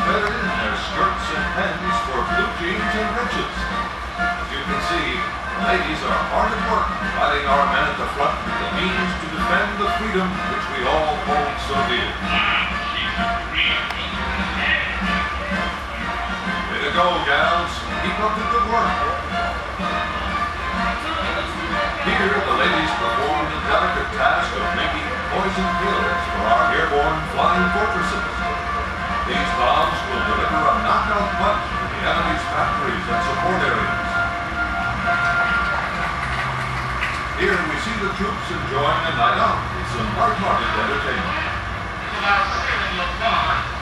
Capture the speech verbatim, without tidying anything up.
feathered in their skirts and pens for blue jeans and breeches. As you can see, the ladies are hard at work, providing our men at the front with the means to defend the freedom which we all hold so dear. Way to go, gals. Keep up the good work. Here, the ladies perform the delicate task of making poison pills for our airborne flying fortresses. These bombs will deliver a knockout punch to the enemy's factories and support areas. Here we see the troops enjoying a night out with some light-hearted entertainment. Without feeling of God,